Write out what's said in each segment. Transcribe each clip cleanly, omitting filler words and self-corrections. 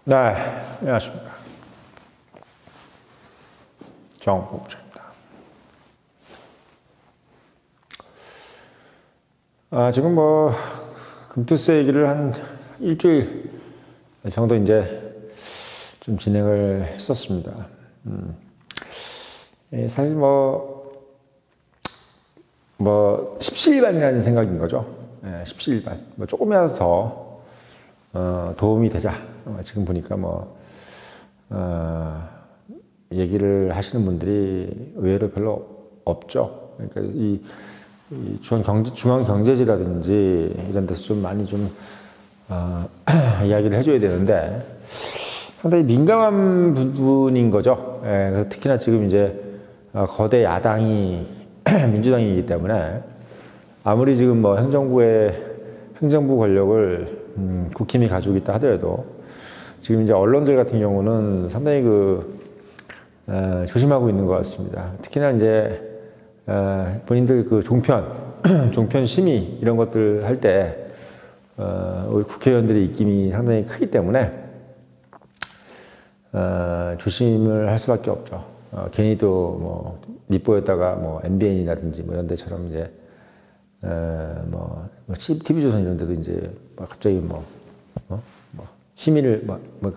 네, 안녕하십니까. 정봉주입니다. 지금 금투세 얘기를 한 일주일 정도 이제 좀 진행을 했었습니다. 사실 십시일반이라는 생각인 거죠. 십시일반. 조금이라도 더, 도움이 되자. 지금 보니까 얘기를 하시는 분들이 의외로 별로 없죠. 그러니까 이 중앙경제지라든지 이런 데서 좀 많이 이야기를 해줘야 되는데 상당히 민감한 부분인 거죠. 그래서 특히나 지금 이제 거대 야당이 민주당이기 때문에 아무리 지금 행정부 권력을 국힘이 가지고 있다 하더라도 지금 이제 언론들 같은 경우는 상당히 조심하고 있는 것 같습니다. 특히나 이제 본인들 종편 심의 이런 것들 할 때 우리 국회의원들의 입김이 상당히 크기 때문에 조심을 할 수밖에 없죠. 괜히 또 밉보였다가 MBN이라든지 이런 데처럼 이제 TV조선 이런 데도 이제 갑자기 심의를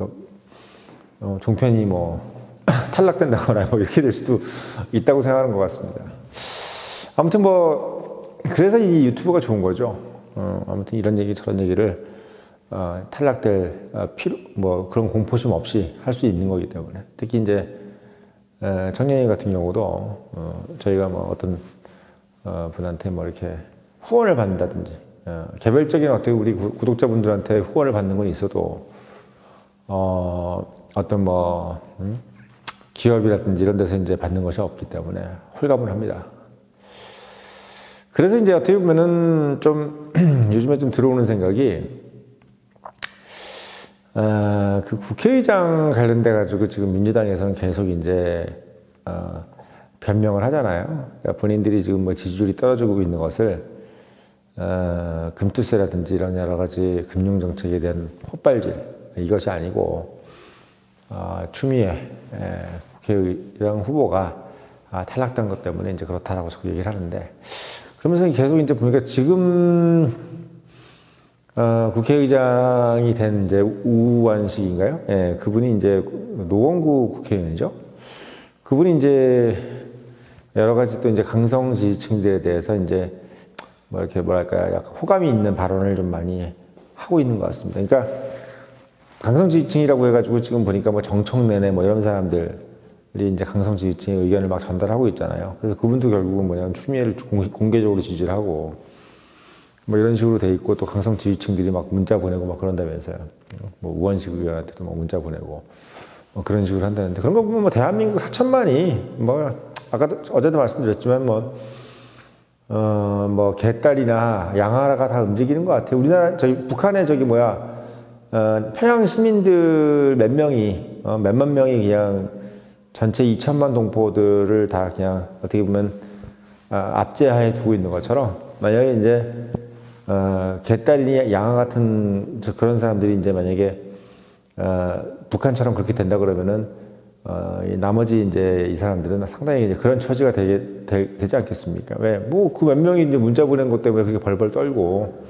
종편이 탈락된다거나 이렇게 될 수도 있다고 생각하는 것 같습니다. 아무튼 그래서 이 유튜브가 좋은 거죠. 아무튼 이런 얘기 저런 얘기를 탈락될 그런 공포심 없이 할 수 있는 거기 때문에 특히 이제 청년이 같은 경우도 저희가 어떤 분한테 이렇게 후원을 받는다든지 개별적인 어떻게 우리 구독자분들한테 후원을 받는 건 있어도 어떤 기업이라든지 이런 데서 이제 받는 것이 없기 때문에 홀가분을 합니다. 그래서 이제 어떻게 보면은 요즘에 들어오는 생각이 국회의장 관련돼 가지고 지금 민주당에서는 계속 이제 변명을 하잖아요. 그러니까 본인들이 지금 지지율이 떨어지고 있는 것을 금투세라든지 이런 여러 가지 금융 정책에 대한 헛발질 이것이 아니고 추미애 국회의장 후보가 탈락된 것 때문에 이제 그렇다라고 자꾸 얘기를 하는데 그러면서 계속 이제 보니까 지금 국회의장이 된 이제 우완식인가요? 그분이 이제 노원구 국회의원이죠. 그분이 이제 여러 가지 또 이제 강성 지지층들에 대해서 이제 약간 호감이 있는 발언을 좀 많이 하고 있는 것 같습니다. 그러니까 강성 지지층이라고 해가지고 지금 보니까 정청래네 이런 사람들이 이제 강성 지지층의 의견을 전달하고 있잖아요. 그래서 그분도 결국은 추미애를 공개적으로 지지를 하고 이런 식으로 돼 있고 또 강성 지지층들이 문자 보내고 그런다면서요. 우원식 의원한테도 문자 보내고 그런 식으로 한다는데 그런 거 보면 대한민국 4천만이 어제도 말씀드렸지만 개딸이나 양아라가 다 움직이는 것 같아요. 우리나라 북한의 평양 시민들 몇만 명이 그냥 전체 2천만 동포들을 다 그냥 어떻게 보면 압제하에 두고 있는 것처럼 만약에 이제 개딸이니 양아 같은 그런 사람들이 이제 만약에 북한처럼 그렇게 된다 그러면은 나머지 이제 이 사람들은 상당히 이제 그런 처지가 되지 않겠습니까? 왜? 그 몇 명이 이제 문자 보낸 것 때문에 그렇게 벌벌 떨고,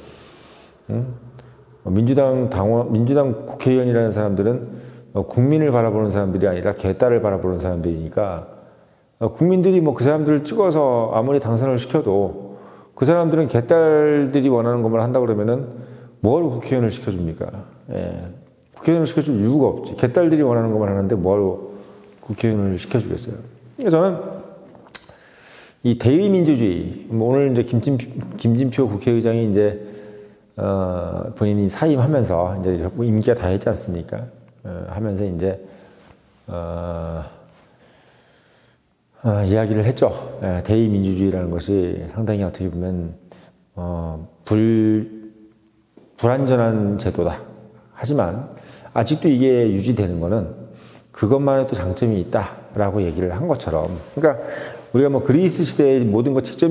민주당 국회의원이라는 사람들은 국민을 바라보는 사람들이 아니라 개딸을 바라보는 사람들이니까 국민들이 그 사람들을 찍어서 아무리 당선을 시켜도 그 사람들은 개딸들이 원하는 것만 한다 그러면은 뭐하러 국회의원을 시켜줍니까? 국회의원을 시켜줄 이유가 없지. 개딸들이 원하는 것만 하는데 뭐하러 국회의원을 시켜주겠어요. 그래서 저는 이 대의민주주의, 오늘 이제 김진표 국회의장이 이제, 본인이 사임하면서 이제 임기가 다 했지 않습니까? 하면서 이제, 이야기를 했죠. 대의민주주의라는 것이 상당히 어떻게 보면, 불완전한 제도다. 하지만 아직도 이게 유지되는 거는 그것만의 또 장점이 있다라고 얘기를 한 것처럼 그러니까 우리가 그리스 시대의 모든 것 직접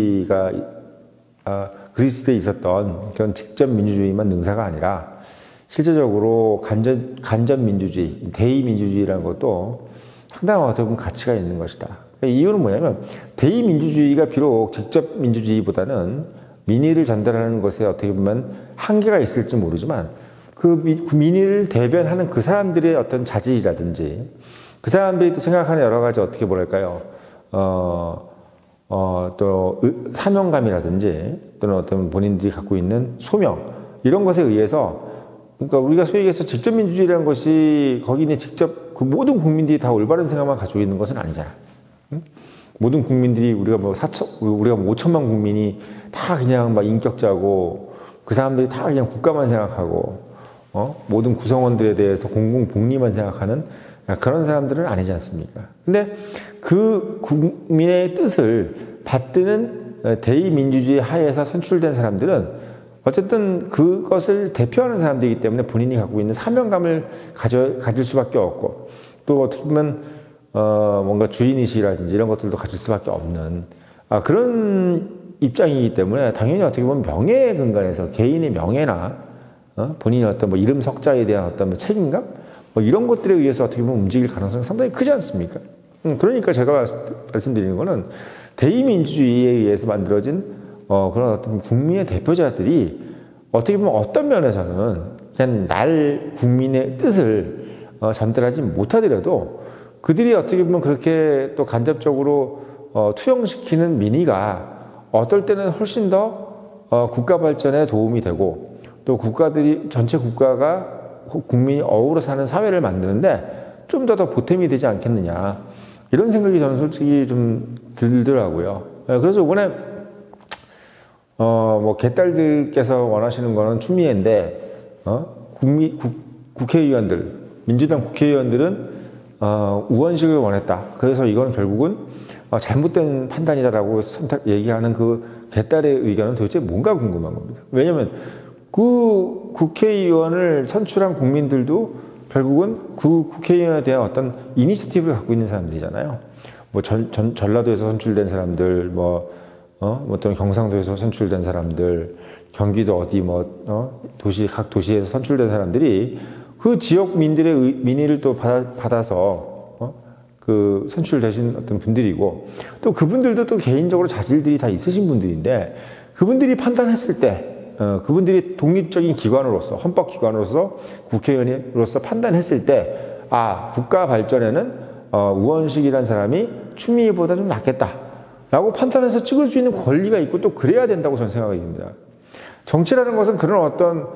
민주주의가 그리스 시대에 있었던 그런 직접 민주주의만 능사가 아니라 실제적으로 간접 민주주의, 대의 민주주의라는 것도 상당한 어떻게 보면 가치가 있는 것이다. 이유는 뭐냐면 대의 민주주의가 비록 직접 민주주의보다는 민의를 전달하는 것에 어떻게 보면 한계가 있을지 모르지만 그 민의를 대변하는 그 사람들의 어떤 자질이라든지 그 사람들이 또 생각하는 여러 가지 어떻게 뭐랄까요, 또 사명감이라든지 또는 어떤 본인들이 갖고 있는 소명 이런 것에 의해서 그러니까 우리가 소위 얘기해서 직접 민주주의라는 것이 거기는 직접 그 모든 국민들이 다 올바른 생각만 가지고 있는 것은 아니잖아. 응? 모든 국민들이 우리가 뭐 5천만 국민이 다 그냥 막 인격자고 그 사람들이 다 그냥 국가만 생각하고 모든 구성원들에 대해서 공공복리만 생각하는 그런 사람들은 아니지 않습니까? 근데 그 국민의 뜻을 받드는 대의민주주의 하에서 선출된 사람들은 어쨌든 그것을 대표하는 사람들이기 때문에 본인이 갖고 있는 사명감을 가질 수밖에 없고 또 어떻게 보면 뭔가 주인의식이라든지 이런 것들도 가질 수밖에 없는 그런 입장이기 때문에 당연히 어떻게 보면 명예에 근간해서 개인의 명예나 본인의 어떤 뭐 이름 석자에 대한 어떤 뭐 책임감 뭐 이런 것들에 의해서 어떻게 보면 움직일 가능성이 상당히 크지 않습니까? 그러니까 제가 말씀드리는 거는 대의민주주의에 의해서 만들어진 그런 어떤 국민의 대표자들이 어떻게 보면 어떤 면에서는 그냥 국민의 뜻을 전달하지 못하더라도 그들이 어떻게 보면 그렇게 또 간접적으로 투영시키는 민의가 어떨 때는 훨씬 더 국가 발전에 도움이 되고 또 전체 국가가 국민이 어우러 사는 사회를 만드는데 좀 더 보탬이 되지 않겠느냐 이런 생각이 저는 솔직히 좀 들더라고요. 그래서 이번에 뭐 개딸들께서 원하시는 거는 추미애인데 국회의원들 민주당 국회의원들은 우원식을 원했다. 그래서 이건 결국은 잘못된 판단이다라고 얘기하는 그 개딸의 의견은 도대체 뭔가 궁금한 겁니다. 왜냐하면 그 국회의원을 선출한 국민들도 결국은 그 국회의원에 대한 어떤 이니셔티브를 갖고 있는 사람들이잖아요. 뭐 전라도에서 선출된 사람들, 또는 경상도에서 선출된 사람들, 경기도 어디 각 도시에서 선출된 사람들이 그 지역민들의 민의를 또 받아서 그 선출되신 어떤 분들이고 또 그분들도 또 개인적으로 자질들이 다 있으신 분들인데 그분들이 판단했을 때 그분들이 독립적인 기관으로서 헌법기관으로서 국회의원으로서 판단했을 때 국가 발전에는 우원식이라는 사람이 추미애보다 좀 낫겠다 라고 판단해서 찍을 수 있는 권리가 있고 또 그래야 된다고 저는 생각이 듭니다. 정치라는 것은 그런 어떤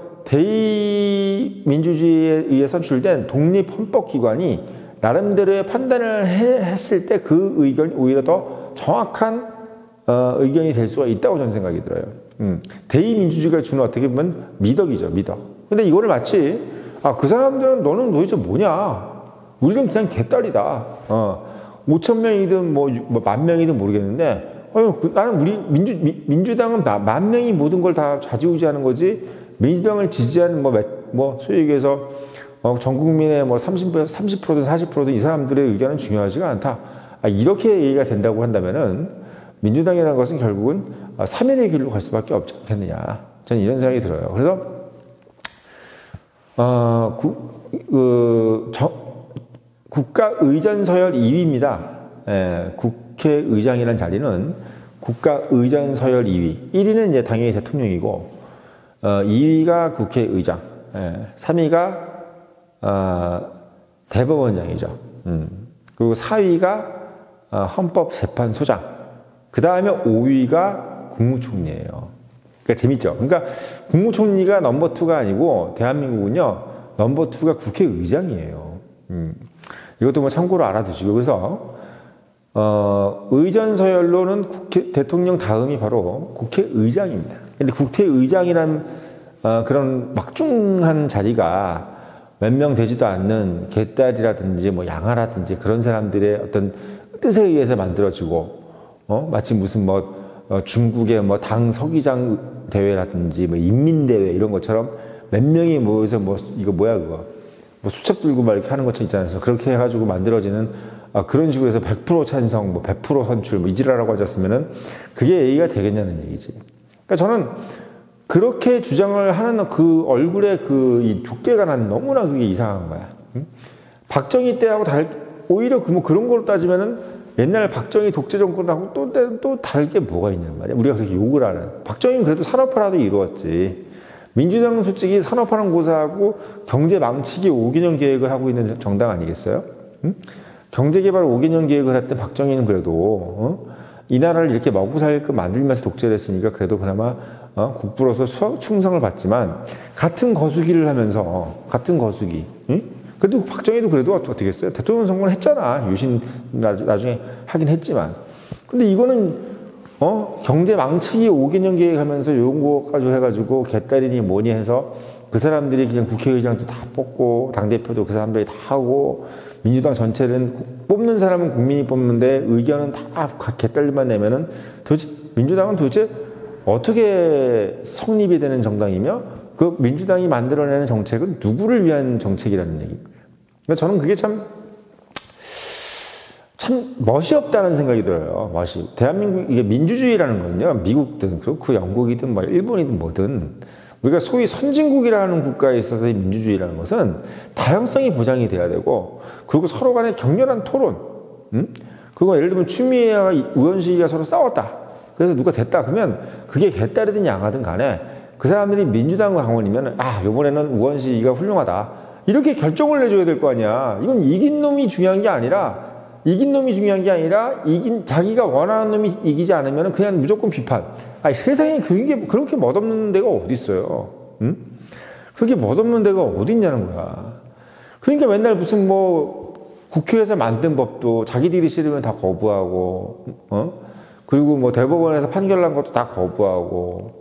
대의민주주의에 의해 선출된 독립헌법기관이 나름대로의 판단을 했을 때 그 의견이 오히려 더 정확한 의견이 될 수가 있다고 저는 생각이 들어요. 대의민주주의가 주는 어떻게 보면 미덕이죠, 미덕. 근데 이거를 마치 그 사람들은 너는 도대체 뭐냐? 우리는 그냥 개딸이다. 5,000명이든 뭐 10,000명이든 모르겠는데 나는 우리 민주당은 10,000명이 모든 걸 다 좌지우지하는 거지 민주당을 지지하는 소위 얘기해서 전 국민의 30%든 40%든 이 사람들의 의견은 중요하지가 않다. 이렇게 얘기가 된다고 한다면은 민주당이라는 것은 결국은 3일의 길로 갈 수밖에 없지 않겠느냐. 저는 이런 생각이 들어요. 그래서 국가의전서열 2위입니다. 국회의장이라는 자리는 국가의전서열 2위. 1위는 이제 당연히 대통령이고, 2위가 국회의장, 3위가 대법원장이죠. 그리고 4위가 헌법재판소장. 그 다음에 5위가 국무총리예요. 그러니까 재밌죠. 그러니까 국무총리가 넘버 2가 아니고 대한민국은요 넘버 2가 국회의장이에요. 이것도 뭐 참고로 알아두시고 그래서 의전서열로는 대통령 다음이 바로 국회의장입니다. 근데 국회의장이란 그런 막중한 자리가 몇 명 되지도 않는 개딸이라든지 뭐 양아라든지 그런 사람들의 어떤 뜻에 의해서 만들어지고 마치 무슨 중국의 당 서기장 대회라든지 인민대회 이런 것처럼 몇 명이 모여서 이거 뭐야 그거 수첩 들고 막 이렇게 하는 것처럼 있잖아요. 그렇게 해가지고 만들어지는 그런 식으로 해서 100% 찬성, 100% 선출 이지라라고 하셨으면은 그게 예의가 되겠냐는 얘기지. 그러니까 저는 그렇게 주장을 하는 그 얼굴에 그 이 두께가 난 너무나 그게 이상한 거야. 응? 박정희 때하고 오히려 뭐 그런 걸로 따지면은 옛날 박정희 독재 정권하고 또 다르게 뭐가 있냔 말이야. 우리가 그렇게 욕을 하는. 박정희는 그래도 산업화라도 이루었지. 민주당은 솔직히 산업화는 고사하고 경제 망치기 5개년 계획을 하고 있는 정당 아니겠어요? 응? 경제개발 5개년 계획을 했던 박정희는 그래도 이 나라를 이렇게 먹고 살게끔 만들면서 독재를 했으니까 그래도 그나마 국부로서 충성을 받지만 같은 거수기를 하면서 같은 거수기. 응? 그래도 박정희도 그래도 어떻게 했어요? 대통령 선거는 했잖아. 유신 나중에 하긴 했지만. 근데 이거는 경제 망치기 5개년 계획하면서 요런 거 가지고 해가지고 개딸이니 뭐니 해서 그 사람들이 그냥 국회의장도 다 뽑고 당대표도 그 사람들이 다 하고 민주당 전체는 뽑는 사람은 국민이 뽑는데 의견은 다 개딸만 내면은 도대체 민주당은 도대체 어떻게 성립이 되는 정당이며 그 민주당이 만들어내는 정책은 누구를 위한 정책이라는 얘기예요. 그러니까 저는 그게 참 멋이 없다는 생각이 들어요. 멋이. 대한민국, 이게 민주주의라는 거는요, 미국든, 그렇고 영국이든, 뭐, 일본이든 뭐든, 우리가 소위 선진국이라는 국가에 있어서의 민주주의라는 것은 다양성이 보장이 돼야 되고, 그리고 서로 간에 격렬한 토론, 그리고 예를 들면 추미애와 우현식이가 서로 싸웠다. 그래서 누가 됐다. 그러면 그게 개딸이든 양하든 간에 그 사람들이 민주당 강원이면, 요번에는 우현식이가 훌륭하다. 이렇게 결정을 내줘야 될 거 아니야. 이건 이긴 놈이 중요한 게 아니라, 자기가 원하는 놈이 이기지 않으면 그냥 무조건 비판. 세상에 그렇게 멋없는 데가 어딨어요. 응? 그렇게 멋없는 데가 어딨냐는 거야. 그러니까 맨날 무슨 국회에서 만든 법도 자기들이 싫으면 다 거부하고, 그리고 뭐 대법원에서 판결 난 것도 다 거부하고,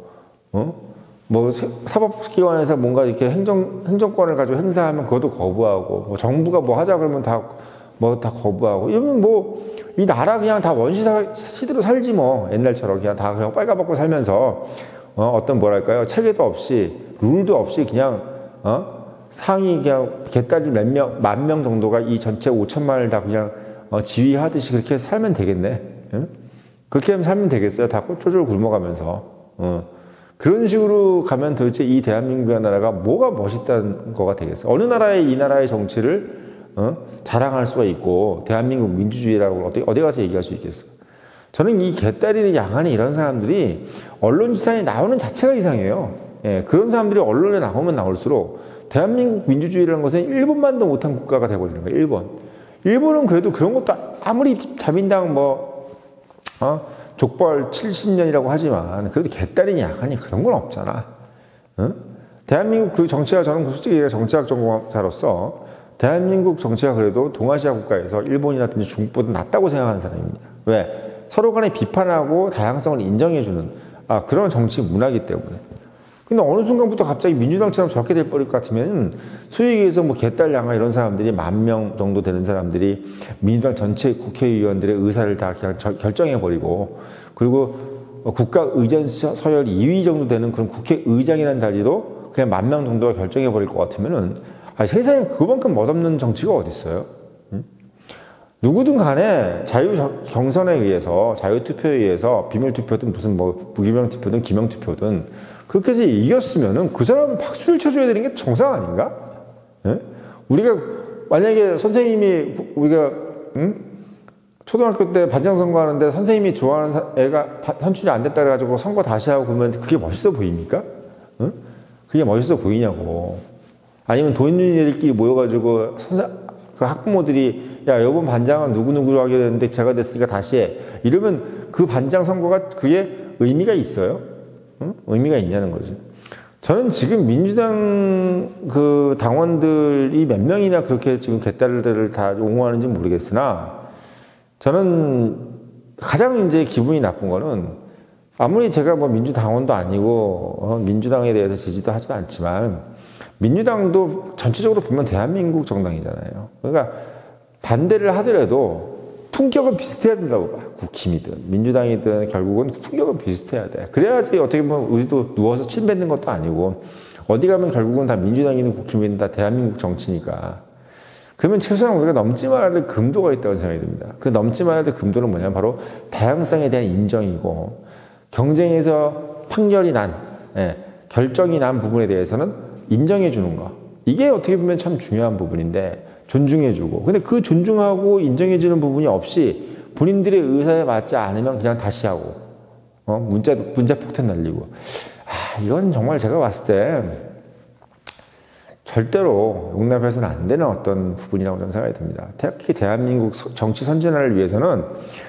사법기관에서 뭔가 이렇게 행정권을 가지고 행사하면 그것도 거부하고, 정부가 뭐 하자 그러면 다 거부하고. 이러면 이 나라 그냥 다 원시시대로 살지 뭐. 옛날처럼 그냥 다 그냥 빨가벗고 살면서, 어떤 뭐랄까요. 체계도 없이, 룰도 없이 그냥, 상위 그냥 개딸이 만 명 정도가 이 전체 5천만을 다 그냥, 지휘하듯이 그렇게 살면 되겠네. 응? 그렇게 하면 살면 되겠어요. 다 쪼쪼 굶어가면서. 그런 식으로 가면 도대체 이 대한민국의 나라가 뭐가 멋있다는 거가 되겠어. 어느 나라의 이 나라의 정치를 자랑할 수가 있고 대한민국 민주주의라고 어디 가서 얘기할 수 있겠어. 저는 이 개딸이니 양아니 이런 사람들이 언론지상에 나오는 자체가 이상해요. 예, 그런 사람들이 언론에 나오면 나올수록 대한민국 민주주의라는 것은 일본만도 못한 국가가 되어버리는 거예요. 일본은 그래도 그런 것도 아무리 자민당 족벌 70년이라고 하지만 그래도 개딸이니 양아니 그런 건 없잖아. 대한민국 그 정치가 저는 솔직히 정치학 전공자로서 대한민국 정치가 그래도 동아시아 국가에서 일본이라든지 중국보다 낫다고 생각하는 사람입니다. 왜? 서로 간에 비판하고 다양성을 인정해주는 그런 정치 문화이기 때문에. 근데 어느 순간부터 갑자기 민주당처럼 저렇게 돼버릴 것 같으면 소위 얘기해서 개딸 양아 이런 사람들이 10,000명 정도 되는 사람들이 민주당 전체 국회의원들의 의사를 다 그냥 결정해버리고 그리고 국가 의전 서열 2위 정도 되는 그런 국회의장이라는 자리도 그냥 10,000명 정도가 결정해버릴 것 같으면은 세상에 그만큼 멋없는 정치가 어딨어요? 누구든 간에 자유경선에 의해서, 자유투표에 의해서, 비밀투표든 무슨 무기명투표든 기명투표든 그렇게 해서 이겼으면은 그 사람은 박수를 쳐줘야 되는 게 정상 아닌가? 예? 우리가, 만약에 우리가, 초등학교 때 반장선거 하는데 선생님이 좋아하는 애가 선출이 안 됐다 그래가지고 선거 다시 하고 그러면 그게 멋있어 보입니까? 그게 멋있어 보이냐고. 아니면 돈 있는 애들끼리 모여가지고 그 학부모들이 이번 반장은 누구누구로 하기로 했는데 제가 됐으니까 다시 해. 이러면 그 반장 선거가 그게 의미가 있어요? 의미가 있냐는 거죠. 저는 지금 민주당 그 당원들이 몇 명이나 그렇게 지금 개딸들을 다 옹호하는지 모르겠으나 저는 가장 이제 기분이 나쁜 거는 아무리 제가 민주당원도 아니고 민주당에 대해서 지지도 하지도 않지만 민주당도 전체적으로 보면 대한민국 정당이잖아요. 그러니까 반대를 하더라도 품격은 비슷해야 된다고 봐. 국힘이든 민주당이든 결국은 품격은 비슷해야 돼. 그래야지 어떻게 보면 우리도 누워서 침 뱉는 것도 아니고 어디 가면 결국은 다 민주당이든 국힘이든 다 대한민국 정치니까. 그러면 최소한 우리가 넘지 말아야 될 금도가 있다고 생각이 듭니다. 그 넘지 말아야 될 금도는 뭐냐면 바로 다양성에 대한 인정이고 경쟁에서 판결이 난 결정이 난 부분에 대해서는 인정해 주는 거. 이게 어떻게 보면 참 중요한 부분인데 존중해 주고. 근데 그 존중하고 인정해 주는 부분이 없이 본인들의 의사에 맞지 않으면 그냥 다시 하고 문자 폭탄 날리고. 이건 정말 제가 봤을 때 절대로 용납해서는 안 되는 어떤 부분이라고 저는 생각이 듭니다. 특히 대한민국 정치 선진화를 위해서는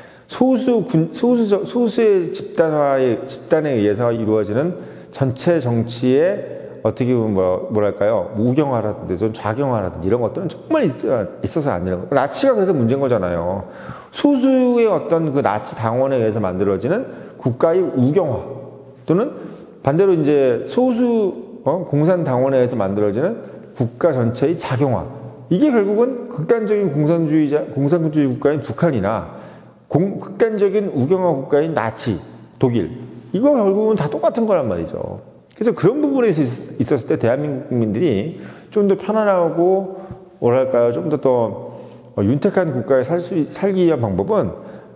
소수의 집단에 의해서 이루어지는 전체 정치의 어떻게 보면 뭐랄까요, 우경화라든지 좀 좌경화라든지 이런 것들은 정말 있어서 안 되는 거예요. 나치가 그래서 문제인 거잖아요. 소수의 어떤 그 나치 당원에 의해서 만들어지는 국가의 우경화, 또는 반대로 이제 소수 공산 당원에 의해서 만들어지는 국가 전체의 작용화. 이게 결국은 극단적인 공산주의 국가인 북한이나 극단적인 우경화 국가인 나치, 독일. 이거 결국은 다 똑같은 거란 말이죠. 그래서 그런 부분에 있었을 때 대한민국 국민들이 좀 더 편안하고 뭐랄까요, 좀 더 윤택한 국가에 살기 위한 방법은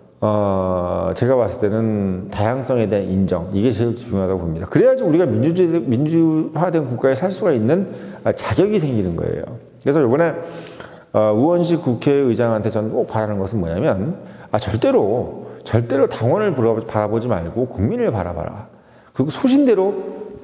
제가 봤을 때는 다양성에 대한 인정, 이게 제일 중요하다고 봅니다. 그래야지 우리가 민주화된 국가에 살 수가 있는 자격이 생기는 거예요. 그래서 이번에 우원식 국회의장한테 저는 꼭 바라는 것은 뭐냐면 절대로 당원을 바라보지 말고 국민을 바라봐라. 그리고 소신대로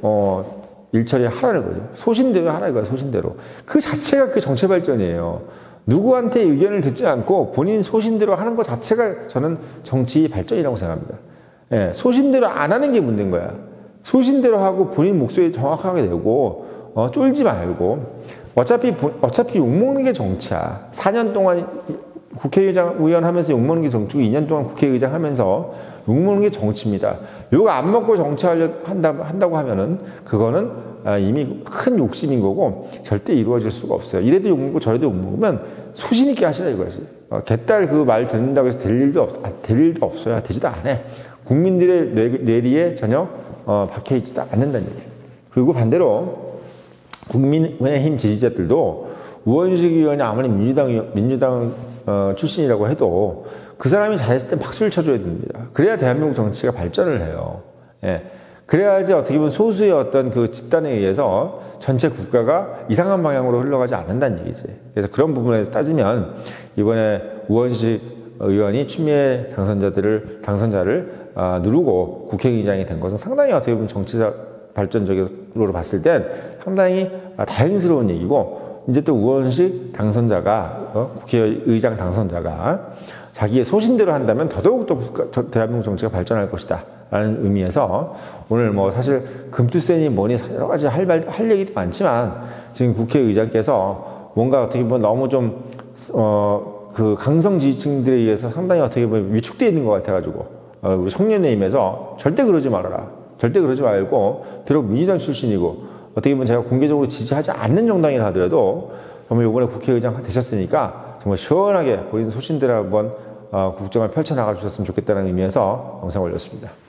일처리 하라는 거죠. 소신대로 하라는 거예요. 소신대로. 그 자체가 그 정치 발전이에요. 누구한테 의견을 듣지 않고 본인 소신대로 하는 것 자체가 저는 정치 발전이라고 생각합니다. 예, 소신대로 안 하는 게 문제인 거야. 소신대로 하고 본인 목소리 정확하게 내고 쫄지 말고 어차피 욕먹는 게 정치야. 4년 동안 국회의원 하면서 욕먹는 게 정치고 2년 동안 국회의장 하면서 욕먹는 게 정치입니다. 욕 안 먹고 한다고 하면은 그거는 이미 큰 욕심인 거고 절대 이루어질 수가 없어요. 이래도 욕먹고 저래도 욕먹으면 소신 있게 하시라 이거지. 개딸 그 말 듣는다고 해서 될 일도 없어요. 되지도 않아. 국민들의 뇌리에 전혀 박혀 있지도 않는다는 얘기예요. 그리고 반대로 국민의힘 지지자들도 우원식 의원이 아무리 민주당 출신이라고 해도 그 사람이 잘했을 땐 박수를 쳐줘야 됩니다. 그래야 대한민국 정치가 발전을 해요. 예. 그래야지 어떻게 보면 소수의 어떤 그 집단에 의해서 전체 국가가 이상한 방향으로 흘러가지 않는다는 얘기지. 그래서 그런 부분에서 따지면 이번에 우원식 의원이 추미애 당선자를 누르고 국회의장이 된 것은 상당히 어떻게 보면 정치적 발전적으로 봤을 땐 상당히 다행스러운 얘기고, 이제 또 우원식 당선자가 국회의장 당선자가 자기의 소신대로 한다면 더더욱더 대한민국 정치가 발전할 것이다 라는 의미에서 오늘 사실 금투세니 뭐니 여러 가지 할 얘기도 많지만 지금 국회의장께서 뭔가 어떻게 보면 너무 좀 그 강성 지지층들에 의해서 상당히 어떻게 보면 위축되어 있는 것 같아가지고 우리 청년의힘에서 절대 그러지 말아라. 절대 그러지 말고, 비록 민주당 출신이고 어떻게 보면 제가 공개적으로 지지하지 않는 정당이라 하더라도 정말 이번에 국회의장 되셨으니까 정말 시원하게 본인 소신대로 한번 국정을 펼쳐나가 주셨으면 좋겠다는 의미에서 영상을 올렸습니다.